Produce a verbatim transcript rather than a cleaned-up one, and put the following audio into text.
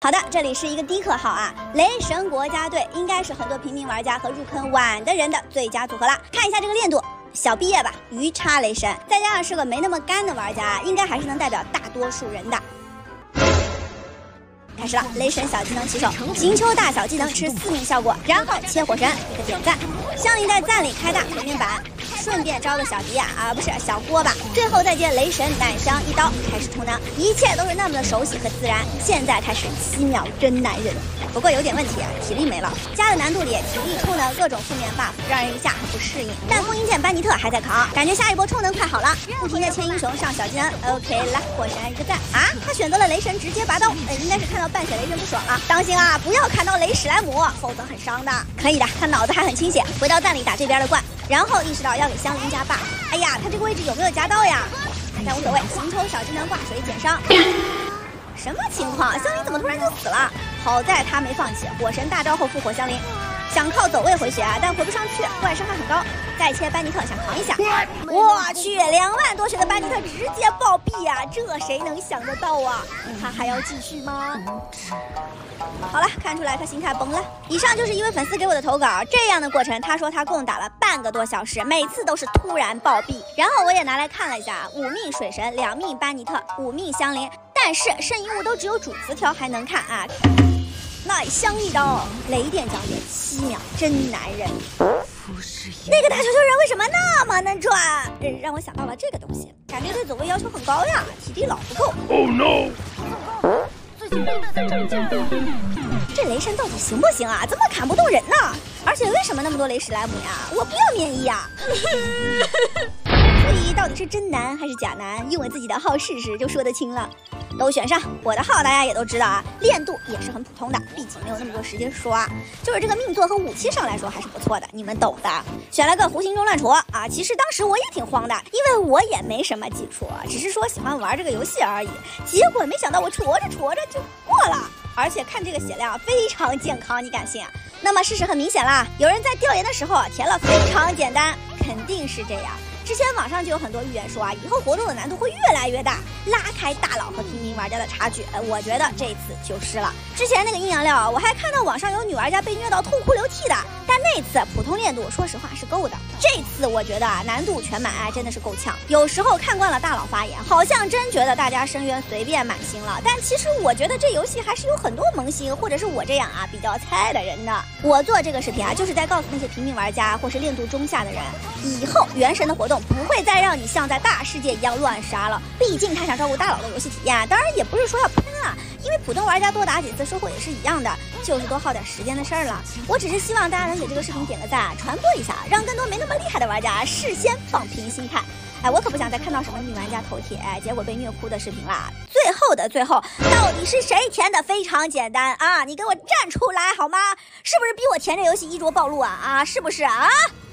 好的，这里是一个低客号啊，雷神国家队应该是很多平民玩家和入坑晚的人的最佳组合了。看一下这个练度，小毕业吧，鱼叉雷神，再加上是个没那么干的玩家，应该还是能代表大多数人的。 开始了，雷神小技能起手，行秋大小技能吃四命效果，然后切火神一个点赞，香菱在赞里开大毁面板，顺便招个小迪亚啊，不是小锅巴，最后再接雷神奶香一刀开始充能，一切都是那么的熟悉和自然。现在开始七秒真男人，不过有点问题啊，体力没了，加的难度里体力充能各种负面 buff 让人一下很不适应。但封印剑班尼特还在扛，感觉下一波充能快好了，不停的切英雄上小技能 ，OK 来火神一个赞啊，他选择了雷神直接拔刀，呃应该是看到 半血雷神不爽啊！当心啊，不要砍到雷史莱姆，否则很伤的。可以的，他脑子还很清醒。回到赞里打这边的怪，然后意识到要给香菱加 buff。哎呀，他这个位置有没有夹刀呀？但无所谓，行抽小技能挂水减伤。什么情况？香菱怎么突然就死了？好在他没放弃，火神大招后复活香菱。 想靠走位回血啊，但回不上去，怪伤害很高。再切班尼特想扛一下，我去，两万多血的班尼特直接暴毙啊！这谁能想得到啊？他还要继续吗？好了，看出来他心态崩了。以上就是一位粉丝给我的投稿，这样的过程，他说他共打了半个多小时，每次都是突然暴毙。然后我也拿来看了一下，五命水神，两命班尼特，五命香菱，但是圣遗物都只有主词条还能看啊。 奶香一刀，雷电降点七秒，真男人。那个大球球人为什么那么能转？让我想到了这个东西，感觉对走位要求很高呀，体力老不够。Oh no！ 最近被在涨价。这雷神到底行不行啊？怎么砍不动人呢？而且为什么那么多雷史莱姆呀？我不要免疫呀！所以到底是真男还是假男？用我自己的号试试就说得清了。 都选上我的号，大家也都知道啊，练度也是很普通的，毕竟没有那么多时间刷。就是这个命座和武器上来说还是不错的，你们懂的。选了个弧形中乱戳啊，其实当时我也挺慌的，因为我也没什么基础，只是说喜欢玩这个游戏而已。结果没想到我戳着戳着就过了，而且看这个血量非常健康，你敢信啊？那么事实很明显啦，有人在调研的时候填了非常简单，肯定是这样。 之前网上就有很多预言说啊，以后活动的难度会越来越大，拉开大佬和平民玩家的差距。呃，我觉得这次就是了。之前那个阴阳料，我还看到网上有女玩家被虐到痛哭流涕的，但那次普通练度，说实话是够的。这次我觉得啊，难度全满啊，真的是够呛。有时候看惯了大佬发言，好像真觉得大家深渊随便满星了，但其实我觉得这游戏还是有很多萌新，或者是我这样啊比较菜的人的。我做这个视频啊，就是在告诉那些平民玩家或是练度中下的人，以后原神的活动 不会再让你像在大世界一样乱杀了，毕竟他想照顾大佬的游戏体验，当然也不是说要喷啊，因为普通玩家多打几次收获也是一样的，就是多耗点时间的事儿了。我只是希望大家能给这个视频点个赞，传播一下，让更多没那么厉害的玩家事先放平心态。哎，我可不想再看到什么女玩家头铁，结果被虐哭的视频啦。最后的最后，到底是谁填的？非常简单啊，你给我站出来好吗？是不是逼我填这游戏衣着暴露啊？啊，是不是啊？